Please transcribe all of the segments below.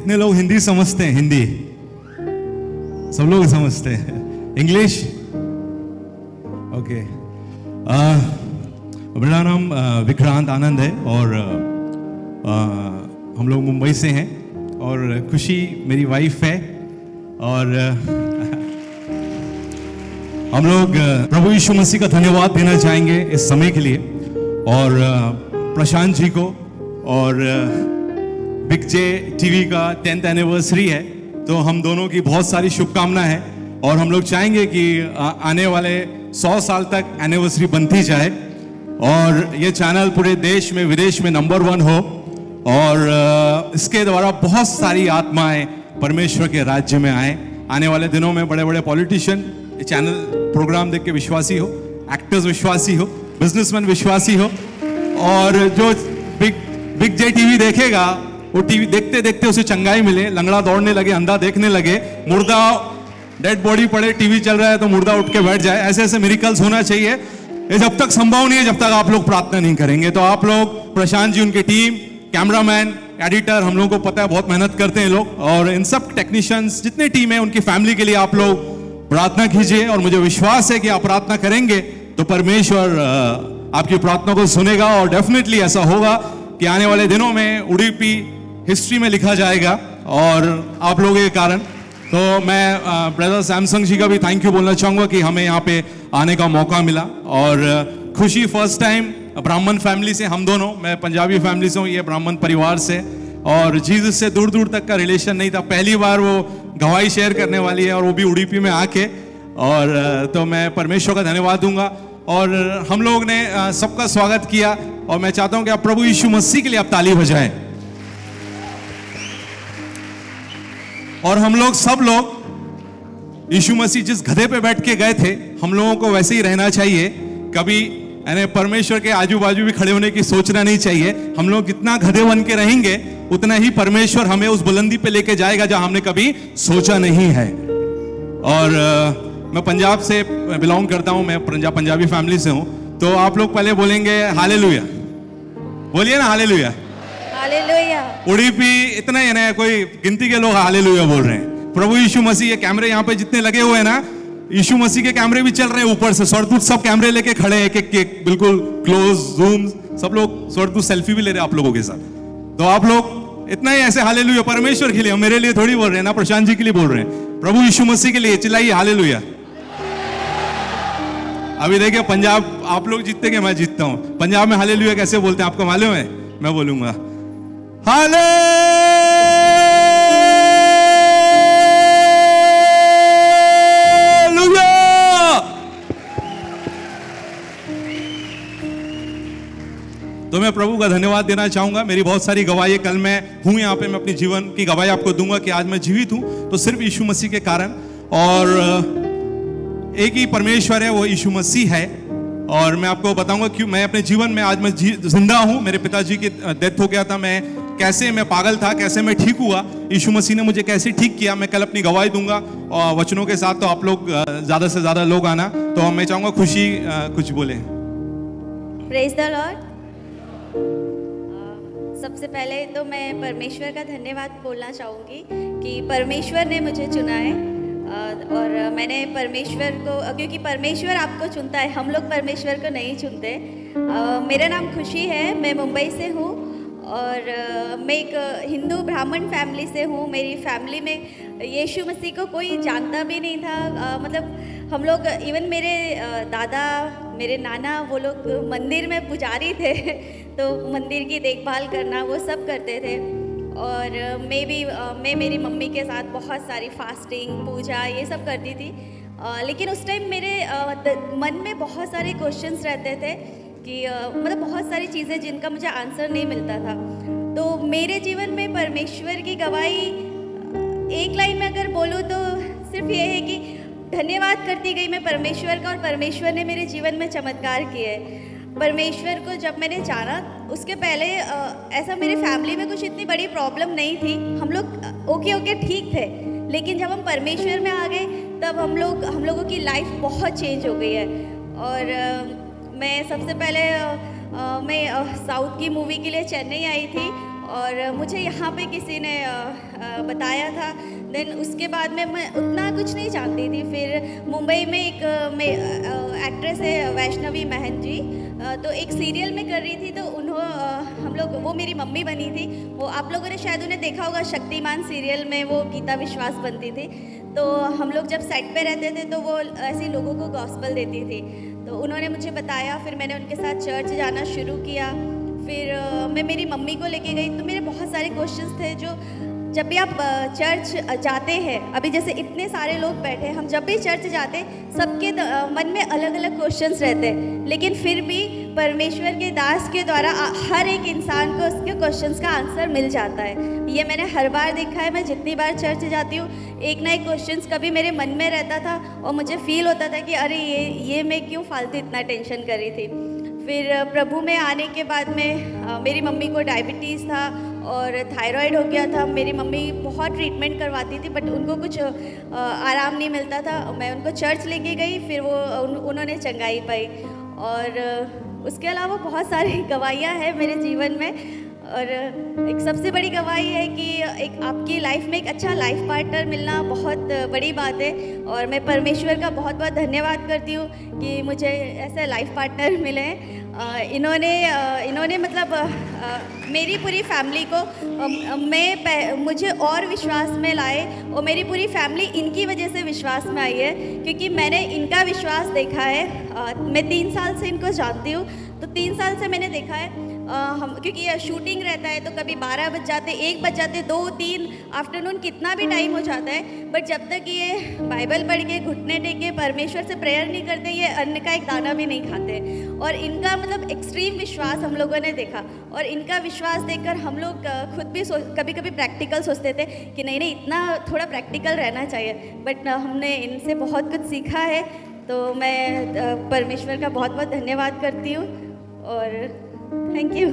कितने लोग हिंदी समझते हैं? हिंदी सब लोग समझते हैं। English okay. मेरा नाम विक्रांत आनंद है और हम लोग मुंबई से हैं और खुशी मेरी वाइफ है और हम लोग प्रभु यीशु मसीह का धन्यवाद देना चाहेंगे इस समय के लिए और प्रशांत जी को। और बिग जे टीवी का 10th एनिवर्सरी है तो हम दोनों की बहुत सारी शुभकामनाएं हैं और हम लोग चाहेंगे कि आने वाले 100 साल तक एनिवर्सरी बनती जाए और ये चैनल पूरे देश में विदेश में नंबर 1 हो और इसके द्वारा बहुत सारी आत्माएं परमेश्वर के राज्य में आए। आने वाले दिनों में बड़े बड़े पॉलिटिशियन चैनल प्रोग्राम देख के विश्वासी हो, एक्टर्स विश्वासी हो, बिजनेसमैन विश्वासी हो और जो बिग जे टीवी देखेगा वो टीवी देखते देखते उसे चंगाई मिले, लंगड़ा दौड़ने लगे, अंधा देखने लगे, मुर्दा डेड बॉडी पड़े, टीवी चल रहा है तो मुर्दा उठ के बैठ जाए। ऐसे ऐसे मिरेकल्स होना चाहिए। ये जब तक संभव नहीं है जब तक आप लोग प्रार्थना नहीं करेंगे। तो आप लोग, प्रशांत जी, उनकी टीम, कैमरामैन, एडिटर, हम लोगों को पता है बहुत मेहनत करते हैं लोग और इन सब टेक्नीशियंस जितने टीम है उनकी फैमिली के लिए आप लोग प्रार्थना कीजिए और मुझे विश्वास है कि आप प्रार्थना करेंगे तो परमेश्वर आपकी प्रार्थना को सुनेगा और डेफिनेटली ऐसा होगा कि आने वाले दिनों में उडुपी हिस्ट्री में लिखा जाएगा और आप लोगों के कारण। तो मैं ब्रदर सैमसंग जी का भी थैंक यू बोलना चाहूँगा कि हमें यहाँ पे आने का मौका मिला और खुशी फर्स्ट टाइम ब्राह्मण फैमिली से, हम दोनों, मैं पंजाबी फैमिली से हूँ, ये ब्राह्मण परिवार से और जीसस से दूर दूर तक का रिलेशन नहीं था। पहली बार वो गवाही शेयर करने वाली है और वो भी उडुपी में आके और तो मैं परमेश्वर का धन्यवाद दूंगा। और हम लोग ने सबका स्वागत किया और मैं चाहता हूं कि आप प्रभु यीशु मसीह के लिए आप ताली बजाएं। और हम लोग सब लोग यीशु मसीह जिस गधे पे बैठ के गए थे हम लोगों को वैसे ही रहना चाहिए। कभी यानी परमेश्वर के आजू बाजू भी खड़े होने की सोचना नहीं चाहिए। हम लोग जितना गधे बन के रहेंगे उतना ही परमेश्वर हमें उस बुलंदी पे लेके जाएगा जहां हमने कभी सोचा नहीं है। और मैं पंजाब से बिलोंग करता हूं, मैं पंजाबी फैमिली से हूं। तो आप लोग पहले बोलेंगे हालेलुया, बोलिए ना हालेलुया। हालेलुया। उडुपी इतना ही ना, कोई गिनती के लोग हालेलुया बोल रहे हैं। प्रभु यीशु मसीह, ये कैमरे यहाँ पे जितने लगे हुए हैं ना, यीशु मसीह के कैमरे भी चल रहे हैं ऊपर से, स्वर्गदूत सब कैमरे लेके खड़े हैं, एक बिल्कुल क्लोज जूम, सब लोग स्वर्गदूत सेल्फी भी ले रहे हैं आप लोगों के साथ। तो आप लोग इतना ही ऐसे हालेलुया परमेश्वर के लिए, मेरे लिए थोड़ी बोल रहे हैं ना, प्रशांत जी के लिए बोल रहे हैं, प्रभु यीशु मसीह के लिए चिल्लाइए हालेलुया। अभी देखिए पंजाब, आप लोग जीतते कि मैं जीतता हूं। पंजाब में हालेलुया कैसे बोलते हैं आपको मालूम है? मैं बोलूंगा हालेलुया। तो मैं प्रभु का धन्यवाद देना चाहूंगा। मेरी बहुत सारी गवाही, कल मैं हूं यहाँ पे, मैं अपनी जीवन की गवाही आपको दूंगा कि आज मैं जीवित हूं तो सिर्फ यीशु मसीह के कारण। और एक ही परमेश्वर है, वो यीशु मसीह है। और मैं आपको बताऊंगा क्यों मैं अपने जीवन में आज मैं जिंदा हूं। मेरे पिताजी की डेथ हो गया था, मैं पागल था, कैसे मैं ठीक हुआ, यीशु मसीह ने मुझे कैसे ठीक किया, मैं कल अपनी गवाही दूंगा और वचनों के साथ। तो आप लोग ज्यादा से ज्यादा लोग आना। तो मैं चाहूंगा खुशी कुछ बोले। Praise the Lord. सबसे पहले तो मैं परमेश्वर का धन्यवाद बोलना चाहूँगी कि परमेश्वर ने मुझे चुना है और मैंने परमेश्वर को, क्योंकि परमेश्वर आपको चुनता है, हम लोग परमेश्वर को नहीं चुनते। मेरा नाम खुशी है, मैं मुंबई से हूँ और मैं एक हिंदू ब्राह्मण फैमिली से हूँ। मेरी फैमिली में यीशु मसीह को कोई जानता भी नहीं था। मतलब हम लोग, इवन मेरे दादा, मेरे नाना, वो लोग मंदिर में पुजारी थे तो मंदिर की देखभाल करना वो सब करते थे। और मैं मेरी मम्मी के साथ बहुत सारी फास्टिंग, पूजा, ये सब करती थी। लेकिन उस टाइम मेरे मन में बहुत सारे क्वेश्चंस रहते थे कि मतलब बहुत सारी चीज़ें जिनका मुझे आंसर नहीं मिलता था। तो मेरे जीवन में परमेश्वर की गवाही एक लाइन में अगर बोलूँ तो सिर्फ ये है कि धन्यवाद करती गई मैं परमेश्वर का, और परमेश्वर ने मेरे जीवन में चमत्कार किए। परमेश्वर को जब मैंने जाना उसके पहले ऐसा मेरे फैमिली में कुछ इतनी बड़ी प्रॉब्लम नहीं थी, हम लोग ओके ठीक थे। लेकिन जब हम परमेश्वर में आ गए तब हम लोगों की लाइफ बहुत चेंज हो गई है। और मैं सबसे पहले मैं साउथ की मूवी के लिए चेन्नई आई थी और मुझे यहाँ पे किसी ने बताया था। देन उसके बाद में मैं उतना कुछ नहीं जानती थी। फिर मुंबई में एक एक्ट्रेस है वैष्णवी महन जी, तो एक सीरियल में कर रही थी, तो हम लोग, वो मेरी मम्मी बनी थी। वो आप लोगों ने शायद उन्हें देखा होगा, शक्तिमान सीरियल में वो गीता विश्वास बनती थी। तो हम लोग जब सेट पे रहते थे तो वो ऐसे लोगों को गॉस्पल देती थी। तो उन्होंने मुझे बताया, फिर मैंने उनके साथ चर्च जाना शुरू किया। फिर मैं मेरी मम्मी को लेके गई, तो मेरे बहुत सारे क्वेश्चंस थे जो जब भी आप चर्च जाते हैं, अभी जैसे इतने सारे लोग बैठे हैं, हम जब भी चर्च जाते सबके मन में अलग अलग क्वेश्चंस रहते हैं, लेकिन फिर भी परमेश्वर के दास के द्वारा हर एक इंसान को उसके क्वेश्चंस का आंसर मिल जाता है। ये मैंने हर बार देखा है। मैं जितनी बार चर्च जाती हूँ, एक ना एक क्वेश्चंस कभी मेरे मन में रहता था और मुझे फील होता था कि अरे ये मैं क्यों फालतू इतना टेंशन कर रही थी। फिर प्रभु में आने के बाद में मेरी मम्मी को डायबिटीज़ था और थायराइड हो गया था। मेरी मम्मी बहुत ट्रीटमेंट करवाती थी, बट उनको कुछ आराम नहीं मिलता था। मैं उनको चर्च लेके गई, फिर उन्होंने चंगाई पाई। और उसके अलावा बहुत सारी गवाहियाँ हैं मेरे जीवन में। और एक सबसे बड़ी गवाही है कि एक आपकी लाइफ में एक अच्छा लाइफ पार्टनर मिलना बहुत बड़ी बात है। और मैं परमेश्वर का बहुत बहुत धन्यवाद करती हूँ कि मुझे ऐसे लाइफ पार्टनर मिले हैं। इन्होंने मतलब मेरी पूरी फैमिली को मुझे और विश्वास में लाए, और मेरी पूरी फैमिली इनकी वजह से विश्वास में आई है, क्योंकि मैंने इनका विश्वास देखा है। मैं 3 साल से इनको जानती हूँ, तो 3 साल से मैंने देखा है क्योंकि ये शूटिंग रहता है, तो कभी 12 बज जाते, 1 बज जाते, 2, 3 आफ्टरनून कितना भी टाइम हो जाता है, बट जब तक ये बाइबल पढ़ के घुटने टेके परमेश्वर से प्रेयर नहीं करते, ये अन्न का एक दाना भी नहीं खाते। और इनका मतलब एक्सट्रीम विश्वास हम लोगों ने देखा, और इनका विश्वास देखकर हम लोग खुद भी कभी कभी प्रैक्टिकल सोचते थे कि नहीं इतना थोड़ा प्रैक्टिकल रहना चाहिए, बट हमने इनसे बहुत कुछ सीखा है। तो मैं परमेश्वर का बहुत बहुत धन्यवाद करती हूँ, और थैंक यू।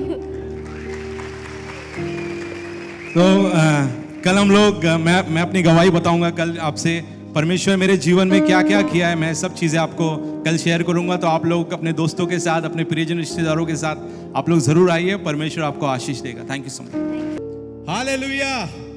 तो कल हम लोग मैं अपनी गवाही बताऊंगा कल आपसे, परमेश्वर मेरे जीवन में क्या क्या किया है, मैं सब चीज़ें आपको कल शेयर करूंगा। तो आप लोग अपने दोस्तों के साथ, अपने प्रियजन रिश्तेदारों के साथ आप लोग ज़रूर आइए, परमेश्वर आपको आशीष देगा। Thank you so much. Hallelujah.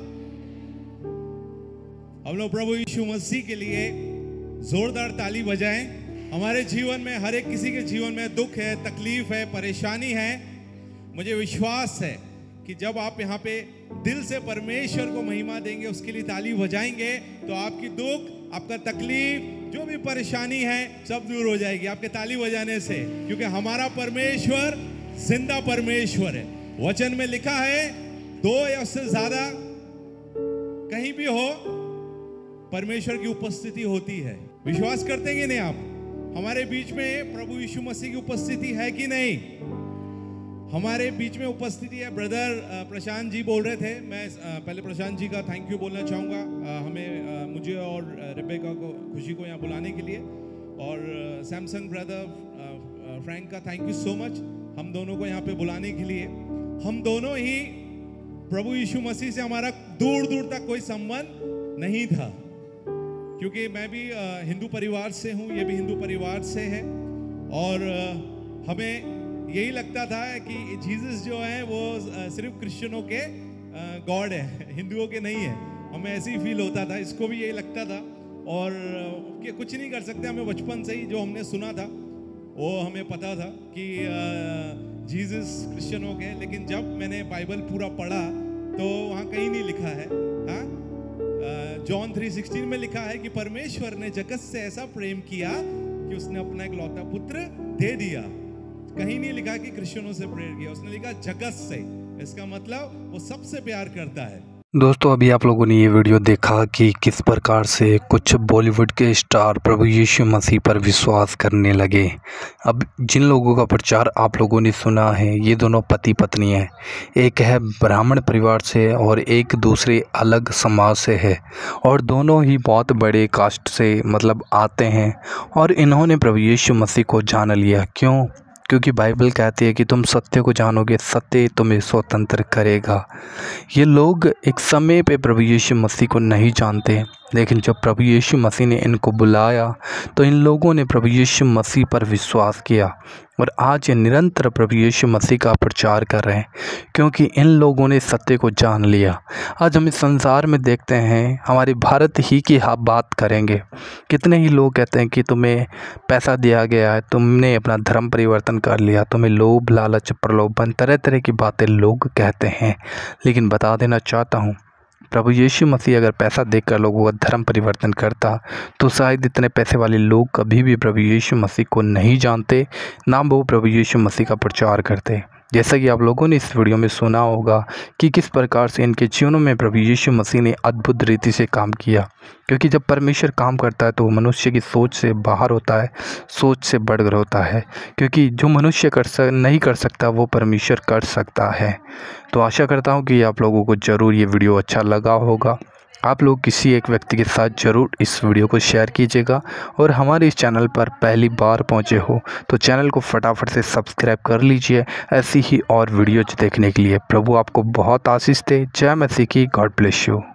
हम लोग प्रभु यीशु मसीह के लिए जोरदार ताली बजाएं। हमारे जीवन में, हर एक किसी के जीवन में दुख है, तकलीफ है, परेशानी है। मुझे विश्वास है कि जब आप यहाँ पे दिल से परमेश्वर को महिमा देंगे, उसके लिए ताली बजाएंगे, तो आपकी दुख, आपका तकलीफ, जो भी परेशानी है, सब दूर हो जाएगी आपके ताली बजाने से, क्योंकि हमारा परमेश्वर जिंदा परमेश्वर है। वचन में लिखा है 2 या उससे ज्यादा कहीं भी हो, परमेश्वर की उपस्थिति होती है। विश्वास करते हैं कि नहीं आप? हमारे बीच में प्रभु यीशु मसीह की उपस्थिति है कि नहीं? हमारे बीच में उपस्थिति है। ब्रदर प्रशांत जी बोल रहे थे, मैं पहले प्रशांत जी का थैंक यू बोलना चाहूँगा, मुझे और रेबेका को, खुशी को यहाँ बुलाने के लिए, और सैमसंग ब्रदर फ्रैंक का थैंक यू सो मच, हम दोनों को यहाँ पे बुलाने के लिए। हम दोनों ही प्रभु यीशु मसीह से हमारा दूर दूर तक कोई संबंध नहीं था, क्योंकि मैं भी हिंदू परिवार से हूँ, ये भी हिंदू परिवार से है, और हमें यही लगता था कि जीसस जो है वो सिर्फ क्रिश्चियनों के गॉड है, हिंदुओं के नहीं है। हमें ऐसे ही फील होता था, इसको भी यही लगता था, और कि कुछ नहीं कर सकते। हमें बचपन से ही जो हमने सुना था वो हमें पता था कि जीसस क्रिश्चियनों के, लेकिन जब मैंने बाइबल पूरा पढ़ा तो वहाँ कहीं नहीं लिखा है। हाँ, जॉन 3:16 में लिखा है कि परमेश्वर ने जगत से ऐसा प्रेम किया कि उसने अपना इकलौता पुत्र दे दिया। कहीं नहीं लिखा कि क्रिश्चियनों से प्रेयर किया, उसने लिखा जगत से। इसका मतलब वो सबसे प्यार करता है। दोस्तों, अभी आप लोगों ने ये वीडियो देखा कि किस प्रकार से कुछ बॉलीवुड के स्टार प्रभु यीशु मसीह पर विश्वास करने लगे। अब जिन लोगों का प्रचार आप लोगों ने सुना है, ये दोनों पति पत्नी हैं। एक है ब्राह्मण परिवार से और एक दूसरे अलग समाज से है, और दोनों ही बहुत बड़े कास्ट से मतलब आते हैं, और इन्होंने प्रभु यीशु मसीह को जान लिया। क्यों? क्योंकि बाइबल कहती है कि तुम सत्य को जानोगे, सत्य तुम्हें स्वतंत्र करेगा। ये लोग एक समय पे प्रभु यीशु मसीह को नहीं जानते, लेकिन जब प्रभु यीशु मसीह ने इनको बुलाया तो इन लोगों ने प्रभु यीशु मसीह पर विश्वास किया। और आज ये निरंतर प्रभु यीशु मसीह का प्रचार कर रहे हैं, क्योंकि इन लोगों ने सत्य को जान लिया। आज हम इस संसार में देखते हैं, हमारे भारत ही की बात करेंगे, कितने ही लोग कहते हैं कि तुम्हें पैसा दिया गया है, तुमने अपना धर्म परिवर्तन कर लिया, तुम्हें लोभ लालच प्रलोभन तरह तरह की बातें लोग कहते हैं। लेकिन बता देना चाहता हूँ, प्रभु यीशु मसीह अगर पैसा देकर लोगों का धर्म परिवर्तन करता तो शायद इतने पैसे वाले लोग कभी भी प्रभु यीशु मसीह को नहीं जानते, ना वो प्रभु यीशु मसीह का प्रचार करते। जैसा कि आप लोगों ने इस वीडियो में सुना होगा कि किस प्रकार से इनके जीवनों में प्रभु यीशु मसीह ने अद्भुत रीति से काम किया, क्योंकि जब परमेश्वर काम करता है तो वो मनुष्य की सोच से बाहर होता है, सोच से बढ़कर होता है, क्योंकि जो मनुष्य नहीं कर सकता वो परमेश्वर कर सकता है। तो आशा करता हूँ कि आप लोगों को ज़रूर ये वीडियो अच्छा लगा होगा। आप लोग किसी एक व्यक्ति के साथ ज़रूर इस वीडियो को शेयर कीजिएगा, और हमारे इस चैनल पर पहली बार पहुंचे हो तो चैनल को फटाफट से सब्सक्राइब कर लीजिए ऐसी ही और वीडियोज देखने के लिए। प्रभु आपको बहुत आशीष दे। जय मसीह की। God bless you.